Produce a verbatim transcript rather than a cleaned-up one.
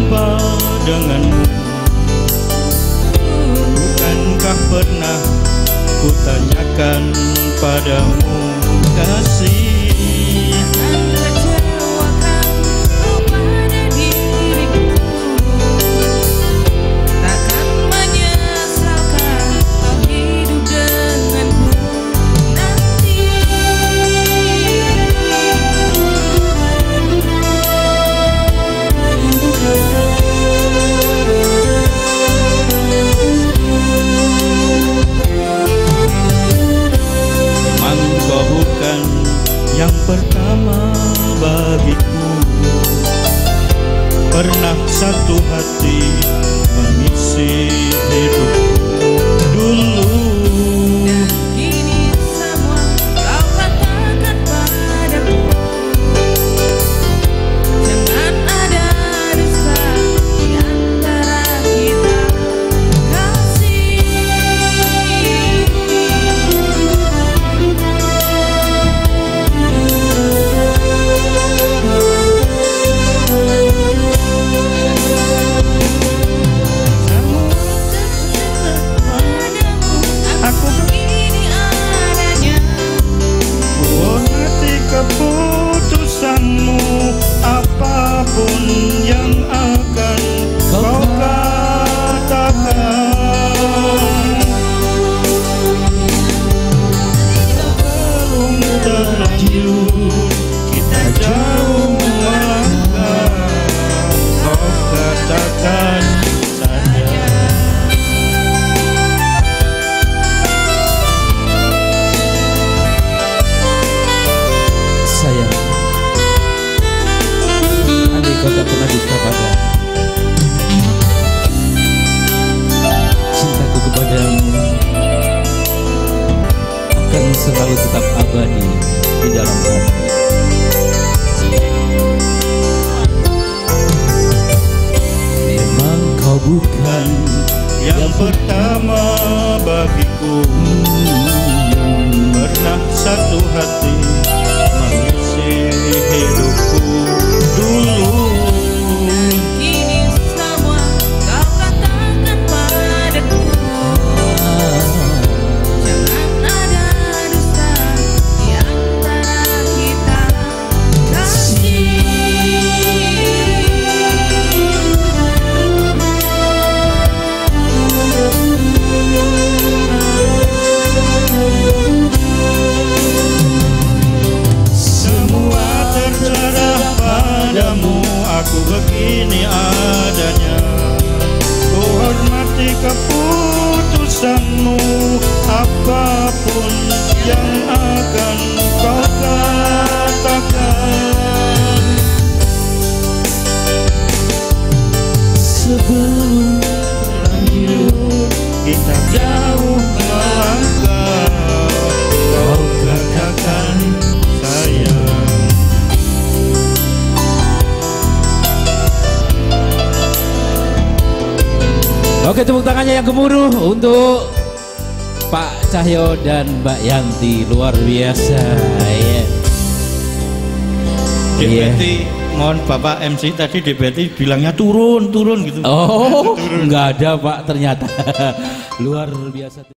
berjumpa denganmu. Bukankah pernah ku tanyakan padamu, kasih? Yang pertama bagiku, pernah satu hati mengisi hidupku dulu. Dan kini semua kau katakan padaku, jangan ada dusta di antara kita, kasih. Keputusanmu apapun yang akan kau katakan, sebelum terlanjur kita jauh melangkah, kau katakan saja. Sayang, andai kau tak pernah dusta pada cintaku kepadamu akan selalu tetap abadi di dalam hati. Memang kau bukan yang pertama bagiku, pernah satu hati mengisi hidupku dulu. Kini semua kau katakan padaku, jangan ada dusta di antara kita, kasih. Semua terserah padamu, aku begini adanya. Ku hormati keputusanmu, apapun yang akan kau katakan. Sebelum terlanjur kita jauh melangkah, kau katakan sayang. Oke, tepuk tangannya yang gemuruh untuk Pak Cahyo dan Mbak Yanti, luar biasa ya. Dek Iya. Betty, mohon Bapak M C tadi Dek Betty bilangnya turun, turun gitu. Oh, nggak ada Pak ternyata. Luar biasa.